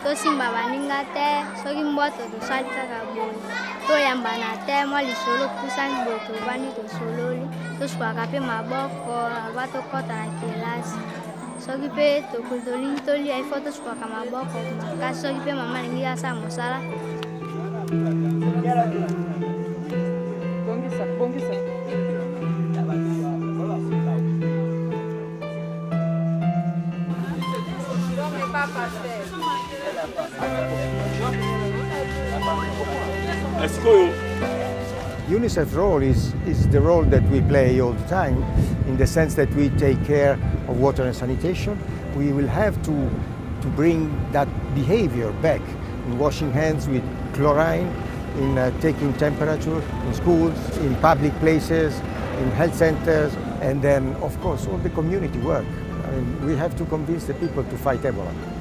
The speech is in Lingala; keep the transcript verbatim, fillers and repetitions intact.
tosimba baninga te soki mboto tosali kaka boye toyamba na te mwa lisolo kusani boye tovandi tosololi tosukwaka mpe maboko ava tokɔta na kelasi soki mpe tolingi tolia ifo tosukwaka maboko makasi soki mpe mama alingi asala mosala. Bongisa, bongisa. UNICEF role is, is the role that we play all the time, in the sense that we take care of water and sanitation. We will have to, to bring that behavior back in washing hands with chlorine, in uh, taking temperature in schools, in public places, in health centers, and then, of course, all the community work. I mean, we have to convince the people to fight Ebola.